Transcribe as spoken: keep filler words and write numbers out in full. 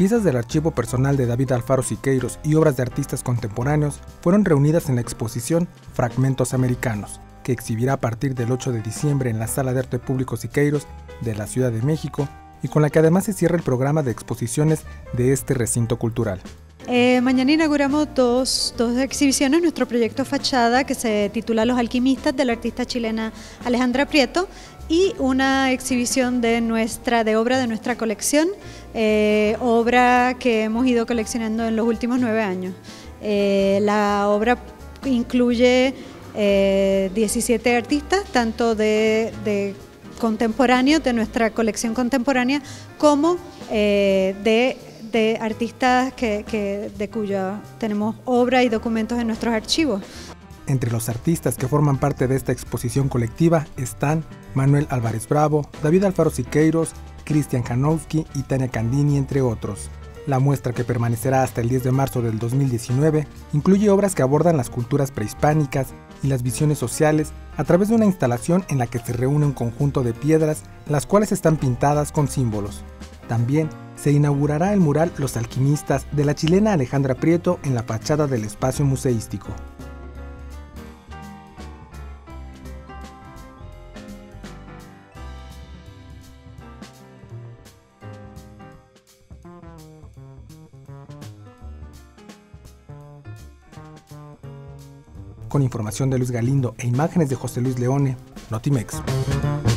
Piezas del archivo personal de David Alfaro Siqueiros y obras de artistas contemporáneos fueron reunidas en la exposición Fragmentos Americanos, que exhibirá a partir del ocho de diciembre en la Sala de Arte Público Siqueiros de la Ciudad de México y con la que además se cierra el programa de exposiciones de este recinto cultural. Eh, mañana inauguramos dos, dos exhibiciones, nuestro proyecto Fachada, que se titula Los Alquimistas, de la artista chilena Alejandra Prieto, y una exhibición de, nuestra, de obra de nuestra colección, eh, obra que hemos ido coleccionando en los últimos nueve años. Eh, la obra incluye eh, diecisiete artistas, tanto de, de contemporáneos, de nuestra colección contemporánea, como eh, de de artistas que, que, de cuya tenemos obra y documentos en nuestros archivos. Entre los artistas que forman parte de esta exposición colectiva están Manuel Álvarez Bravo, David Alfaro Siqueiros, Cristian Janowski y Tania Candini, entre otros. La muestra, que permanecerá hasta el diez de marzo del dos mil diecinueve, incluye obras que abordan las culturas prehispánicas y las visiones sociales a través de una instalación en la que se reúne un conjunto de piedras, las cuales están pintadas con símbolos. También se inaugurará el mural Los Alquimistas de la chilena Alejandra Prieto en la fachada del espacio museístico. Con información de Luis Galindo e imágenes de José Luis Leone, Notimex.